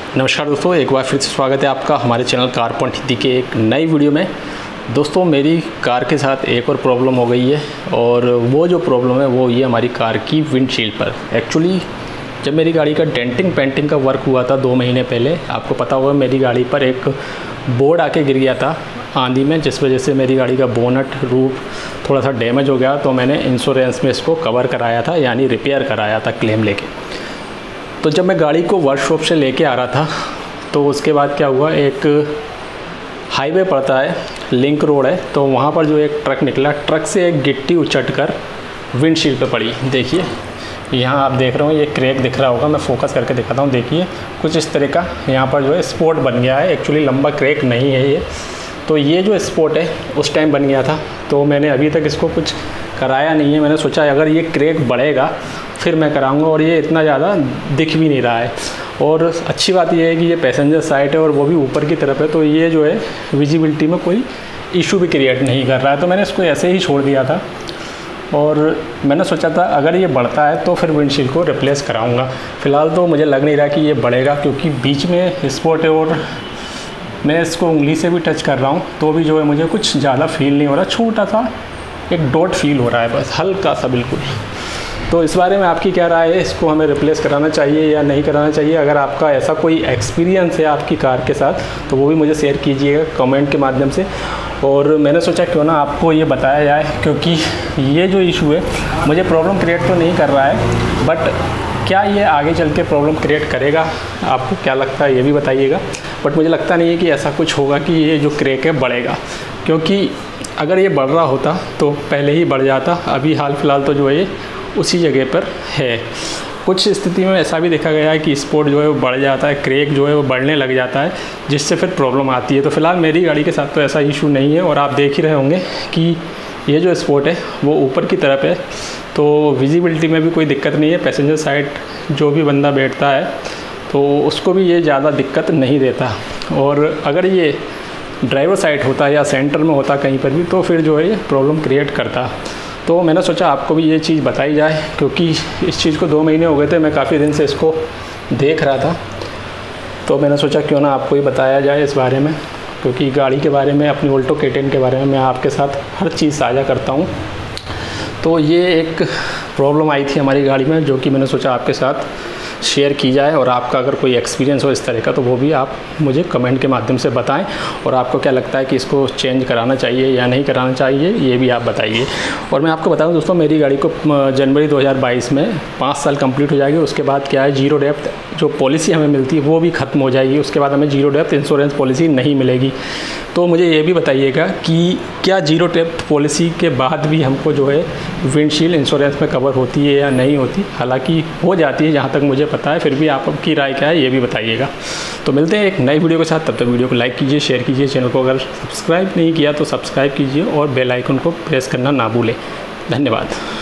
नमस्कार दोस्तों, एक बार फिर से स्वागत है आपका हमारे चैनल कार पॉइंट हिंदी के एक नई वीडियो में। दोस्तों, मेरी कार के साथ एक और प्रॉब्लम हो गई है और वो जो प्रॉब्लम है वो ये हमारी कार की विंडशील्ड पर। एक्चुअली जब मेरी गाड़ी का डेंटिंग पेंटिंग का वर्क हुआ था 2 महीने पहले, आपको पता होगा मेरी गाड़ी पर एक बोर्ड आके गिर गया था आंधी में, जिस वजह से मेरी गाड़ी का बोनट रूफ थोड़ा सा डैमेज हो गया। तो मैंने इंश्योरेंस में इसको कवर कराया था, यानी रिपेयर कराया था क्लेम लेके। तो जब मैं गाड़ी को वर्कशॉप से लेके आ रहा था तो उसके बाद क्या हुआ, एक हाईवे पड़ता है, लिंक रोड है, तो वहाँ पर जो एक ट्रक निकला, ट्रक से एक गिट्टी उचट कर विंडशील्ड पे पड़ी। देखिए यहाँ आप देख रहे हो, ये क्रैक दिख रहा होगा, मैं फोकस करके दिखाता हूँ। देखिए कुछ इस तरह का यहाँ पर जो है स्पॉट बन गया है। एक्चुअली लंबा क्रैक नहीं है ये, तो ये जो स्पॉट है उस टाइम बन गया था। तो मैंने अभी तक इसको कुछ कराया नहीं है। मैंने सोचा अगर ये क्रैक बढ़ेगा फिर मैं कराऊंगा, और ये इतना ज़्यादा दिख भी नहीं रहा है। और अच्छी बात ये है कि ये पैसेंजर साइड है और वो भी ऊपर की तरफ है, तो ये जो है विजिबिलिटी में कोई इशू भी क्रिएट नहीं कर रहा है। तो मैंने इसको ऐसे ही छोड़ दिया था और मैंने सोचा था अगर ये बढ़ता है तो फिर विंडशील्ड को रिप्लेस कराऊंगा। फ़िलहाल तो मुझे लग नहीं रहा कि ये बढ़ेगा, क्योंकि बीच में स्पॉट है और मैं इसको उंगली से भी टच कर रहा हूँ तो भी जो है मुझे कुछ ज़्यादा फील नहीं हो रहा। छोटा सा एक डॉट फील हो रहा है, बस हल्का सा, बिल्कुल। तो इस बारे में आपकी क्या राय है, इसको हमें रिप्लेस कराना चाहिए या नहीं कराना चाहिए? अगर आपका ऐसा कोई एक्सपीरियंस है आपकी कार के साथ तो वो भी मुझे शेयर कीजिएगा कमेंट के माध्यम से। और मैंने सोचा क्यों ना आपको ये बताया जाए, क्योंकि ये जो इशू है मुझे प्रॉब्लम क्रिएट तो नहीं कर रहा है, बट क्या ये आगे चल के प्रॉब्लम क्रिएट करेगा, आपको क्या लगता है ये भी बताइएगा। बट मुझे लगता नहीं है कि ऐसा कुछ होगा कि ये जो क्रैक है बढ़ेगा, क्योंकि अगर ये बढ़ रहा होता तो पहले ही बढ़ जाता। अभी हाल फिलहाल तो जो है ये उसी जगह पर है। कुछ स्थिति में ऐसा भी देखा गया है कि स्पॉट जो है वो बढ़ जाता है, क्रैक जो है वो बढ़ने लग जाता है, जिससे फिर प्रॉब्लम आती है। तो फिलहाल मेरी गाड़ी के साथ तो ऐसा इशू नहीं है, और आप देख ही रहे होंगे कि ये जो स्पॉट है वो ऊपर की तरफ है, तो विजिबिलिटी में भी कोई दिक्कत नहीं है। पैसेंजर साइड जो भी बंदा बैठता है तो उसको भी ये ज़्यादा दिक्कत नहीं देता। और अगर ये ड्राइवर साइड होता या सेंटर में होता कहीं पर भी, तो फिर जो है ये प्रॉब्लम क्रिएट करता। तो मैंने सोचा आपको भी ये चीज़ बताई जाए, क्योंकि इस चीज़ को 2 महीने हो गए थे, मैं काफ़ी दिन से इसको देख रहा था। तो मैंने सोचा क्यों ना आपको ही बताया जाए इस बारे में, क्योंकि गाड़ी के बारे में, अपनी ऑल्टो K10 के बारे में मैं आपके साथ हर चीज़ साझा करता हूँ। तो ये एक प्रॉब्लम आई थी हमारी गाड़ी में, जो कि मैंने सोचा आपके साथ शेयर की जाए। और आपका अगर कोई एक्सपीरियंस हो इस तरह का तो वो भी आप मुझे कमेंट के माध्यम से बताएं, और आपको क्या लगता है कि इसको चेंज कराना चाहिए या नहीं कराना चाहिए, ये भी आप बताइए। और मैं आपको बताऊं दोस्तों, मेरी गाड़ी को जनवरी 2022 में 5 साल कंप्लीट हो जाएगी। उसके बाद क्या है, जीरो डेप्थ जो पॉलिसी हमें मिलती है वो भी ख़त्म हो जाएगी। उसके बाद हमें जीरो डेप्थ इंश्योरेंस पॉलिसी नहीं मिलेगी। तो मुझे ये भी बताइएगा कि क्या जीरो डेप्थ पॉलिसी के बाद भी हमको जो है विंडशील्ड इंश्योरेंस में कवर होती है या नहीं होती? हालांकि हो जाती है जहाँ तक मुझे पता है, फिर भी आपकी राय क्या है ये भी बताइएगा। तो मिलते हैं एक नई वीडियो के साथ, तब तक वीडियो को लाइक कीजिए, शेयर कीजिए, चैनल को अगर सब्सक्राइब नहीं किया तो सब्सक्राइब कीजिए और बेल आइकन को प्रेस करना ना भूलें। धन्यवाद।